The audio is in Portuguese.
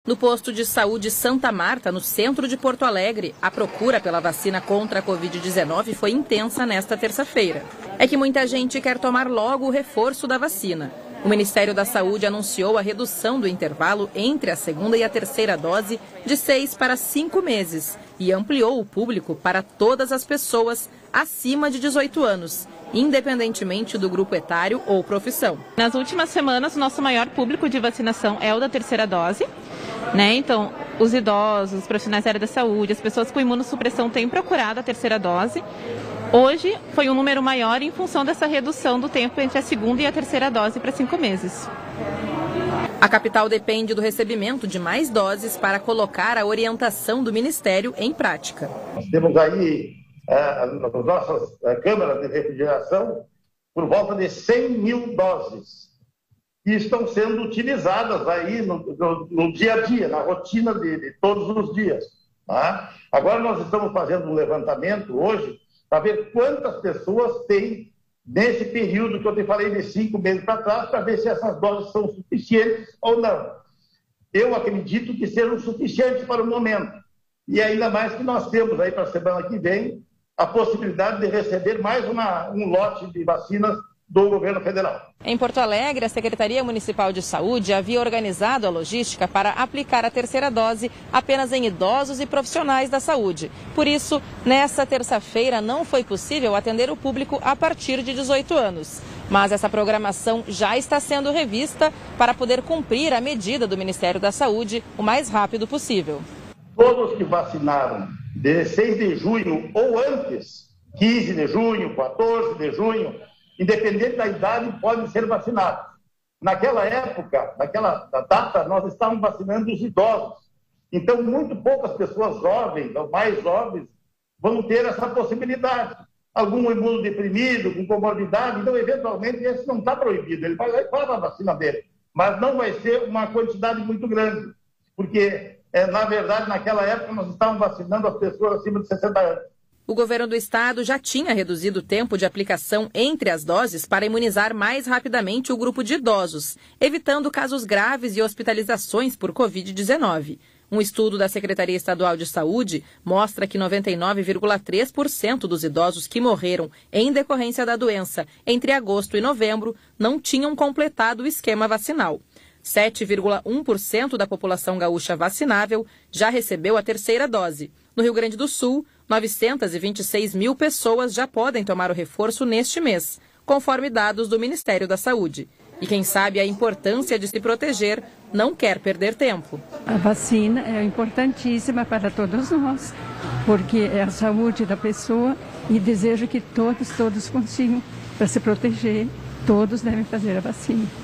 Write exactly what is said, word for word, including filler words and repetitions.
No posto de saúde Santa Marta, no centro de Porto Alegre, a procura pela vacina contra a covid dezenove foi intensa nesta terça-feira. É que muita gente quer tomar logo o reforço da vacina. O Ministério da Saúde anunciou a redução do intervalo entre a segunda e a terceira dose de seis para cinco meses e ampliou o público para todas as pessoas acima de dezoito anos, independentemente do grupo etário ou profissão. Nas últimas semanas, o nosso maior público de vacinação é o da terceira dose. Né? Então, os idosos, os profissionais da área da saúde, as pessoas com imunossupressão têm procurado a terceira dose. Hoje foi um número maior em função dessa redução do tempo entre a segunda e a terceira dose para cinco meses. A capital depende do recebimento de mais doses para colocar a orientação do Ministério em prática. Nós temos aí, é, nas nossas é, câmaras de refrigeração, por volta de cem mil doses. E estão sendo utilizadas aí no, no, no dia a dia, na rotina de, de todos os dias. Tá? Agora nós estamos fazendo um levantamento hoje para ver quantas pessoas têm nesse período que eu te falei de cinco meses para trás, para ver se essas doses são suficientes ou não. Eu acredito que sejam suficientes para o momento. E ainda mais que nós temos aí para a semana que vem a possibilidade de receber mais uma, um lote de vacinas do governo federal. Em Porto Alegre, a Secretaria Municipal de Saúde havia organizado a logística para aplicar a terceira dose apenas em idosos e profissionais da saúde. Por isso, nessa terça-feira não foi possível atender o público a partir de dezoito anos. Mas essa programação já está sendo revista para poder cumprir a medida do Ministério da Saúde o mais rápido possível. Todos que vacinaram dezesseis de junho ou antes, quinze de junho, quatorze de junho, independente da idade, podem ser vacinados. Naquela época, naquela data, nós estávamos vacinando os idosos. Então, muito poucas pessoas jovens, ou mais jovens, vão ter essa possibilidade. Algum imunodeprimido, com comorbidade, então, eventualmente, esse não está proibido. Ele vai lá e faz a vacina dele. Mas não vai ser uma quantidade muito grande. Porque, é, na verdade, naquela época, nós estávamos vacinando as pessoas acima de sessenta anos. O governo do estado já tinha reduzido o tempo de aplicação entre as doses para imunizar mais rapidamente o grupo de idosos, evitando casos graves e hospitalizações por covid dezenove. Um estudo da Secretaria Estadual de Saúde mostra que noventa e nove vírgula três por cento dos idosos que morreram em decorrência da doença entre agosto e novembro não tinham completado o esquema vacinal. sete vírgula um por cento da população gaúcha vacinável já recebeu a terceira dose. No Rio Grande do Sul, novecentas e vinte e seis mil pessoas já podem tomar o reforço neste mês, conforme dados do Ministério da Saúde. E quem sabe a importância de se proteger não quer perder tempo. A vacina é importantíssima para todos nós, porque é a saúde da pessoa e desejo que todos, todos consigam. Para se proteger, todos devem fazer a vacina.